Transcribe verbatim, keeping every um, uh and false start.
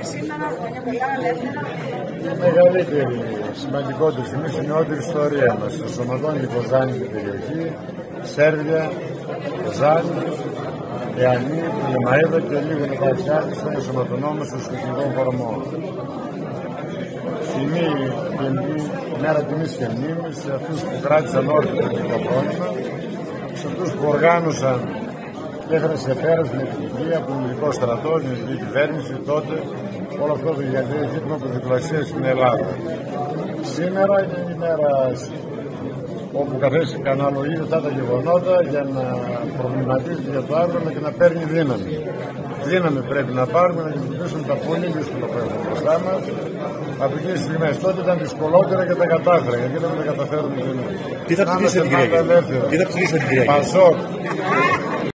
σήμερα, χρόνια πολλά, ελεύθερα. Η μεγαλύτερη, σημαντικότερη στιγμή στην νεότερη ιστορία μας. Ενσωματώνει την Κοζάνη την περιοχή, Σέρβια, Κοζάνη, Ιαννή, Λεμαΐδα και λίγο Νεκαρισιάτισσα ενσωματωνόμαστε στο εθνικό κορμό. Τιμή και μέρα τιμής και μνήμης σε αυτούς που κράτησαν όλο το ελληνικό πρόβλημα, σε αυτούς που οργάνωσαν και έφεραν σε πέρας με επιτυχία από τον ελληνικό στρατό, την ελληνική κυβέρνηση τότε, όλο αυτό το γιγαντιαίο ζήτημα που διπλασίασε στην Ελλάδα. Σήμερα είναι η μέρα όπου καθένα καναλογεί αυτά τα γεγονότα για να προβληματίζει για το αύριο και να παίρνει δύναμη. Δύναμη πρέπει να πάρουμε να αντιμετωπίσουμε τα πολύ δύσκολα που έχουμε μπροστά μας. Από εκείνες τις στιγμές τότε ήταν δυσκολότερα και τα κατάφερα, γιατί δεν τα καταφέρουμε. Τι θα ψηφίσετε την Κυριακή? Πασόκ,